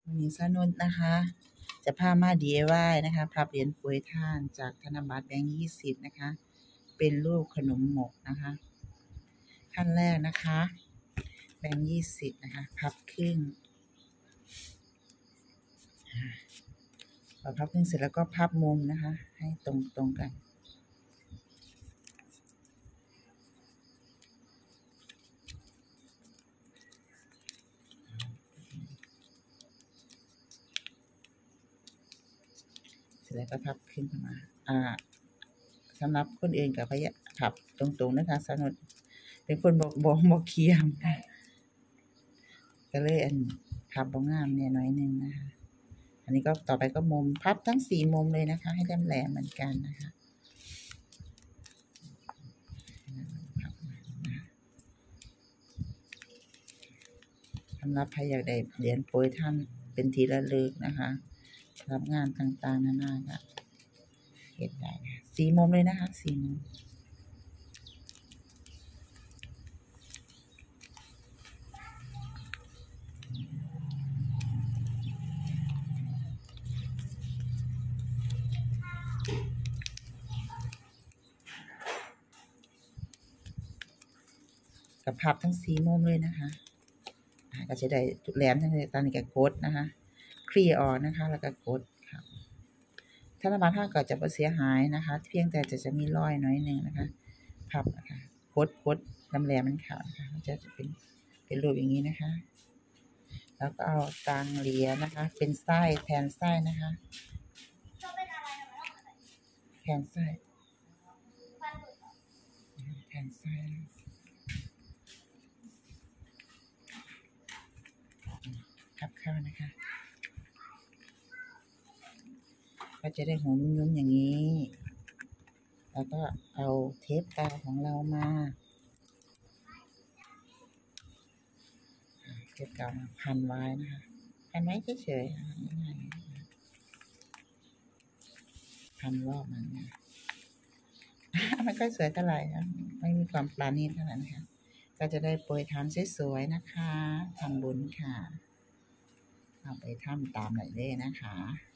มีสนุนนะคะ จะพามา DIY นะคะพับเหรียญโปรยทานจากธนบัตรแบงค์20นะคะ เป็นรูปขนมหมกนะคะขั้นแรกนะคะแบงค์20นะคะพับครึ่งพอพับครึ่งเสร็จแล้วก็พับมุมนะคะให้ตรงกันเสร็จแล้วก็พับขึ้นมาสำหรับคนอื่นกับพยะพับตรงๆนะคะสนุดเป็นคนบอกเคียมก็เลยพับบ่งามเนี่ยน้อยนึงนะคะอันนี้ก็ต่อไปก็มุมพับทั้ง4มุมเลยนะคะให้แหลมๆเหมือนกันนะคะสำหรับใครอยากได้เหรียญโปรยท่านเป็นที่ระลึกนะคะรับงานต่างๆนานาค่ะเฮ็ดได้4มุมเลยนะคะ4มุมกับพับทั้ง4มุมเลยนะคะก็จะได้แหลมทั้งตอนนี้ก็กดนะคะคลี่ออกนะคะแล้วก็กดค่ะธนบัตรก็จะบ่เสียหายนะคะเพียงแต่จะมีรอยน้อยนึงนะคะพับนะคะกดแหลมมันขาดนะคะจะเป็นรูปอย่างนี้นะคะแล้วก็เอาตังเหรียญนะคะเป็นไส้แทนไส้นะคะแทนไส้พับเข้านะคะก็จะได้หัวนุ่มๆอย่างนี้แล้วก็เอาเทปกาวของเรามาเทปกาวมาพันไว้นะคะพันไว้เฉยๆง่ายๆพันรอบมันนะไม่ค่อยสวยเท่าไหร่ค่ะไม่มีความปราณีตเท่าไหร่นะคะก็จะได้โปรยทานสวยๆนะคะทำบุญค่ะเอาไปทำตามหน่อยเลยนะคะ